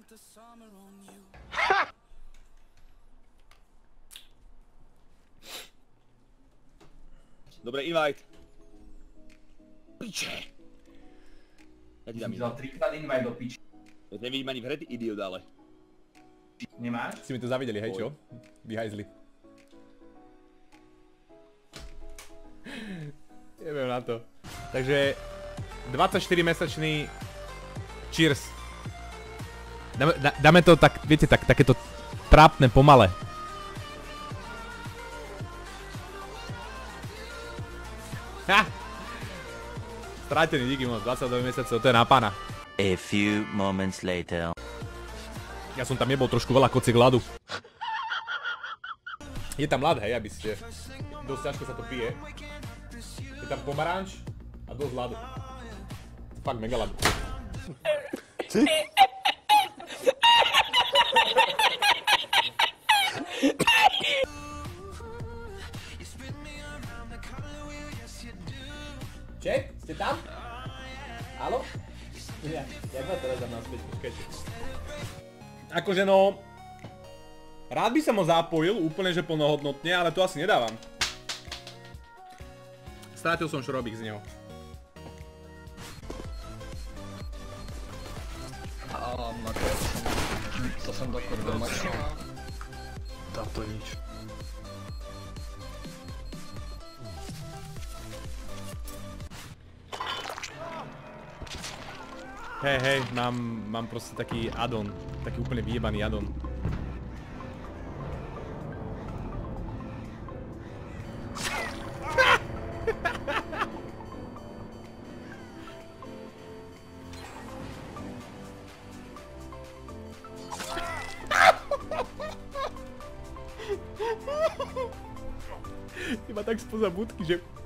Dobre, invite. Piče. Ja ti dám Som dal 3-krát invite do piči. Ja nevidím ani v hre, ty idiot, ale. Nemáš? Si mi to zavideli, hej čo? Vyhajzli. Neviem na to. Takže 24-mesačný cheers. Dáme to tak, viete, takéto trápne pomale. Ha! Strátený, díky moc, 22 mesiacov, to je na pána. A few moments later. Ja som tam nebol trošku veľa kociek ľadu. Je tam ľad, hej, aby ste... Dosť ťažko sa to pije. Je tam pomaranč a dosť ľadu. Fakt mega ľadu. Ček, ste tam? Haló? Ja ma teraz dám naspäť, počkajte. Akože no... Rád by som ho zapojil, úplne že plnohodnotne, ale to asi nedávam. Strátil som šrobík z neho. To som dokonal maximum. Táto nič. Hej, mám proste taký addon, taký úplne vyjebaný addon. Iba tak spoza budky, že...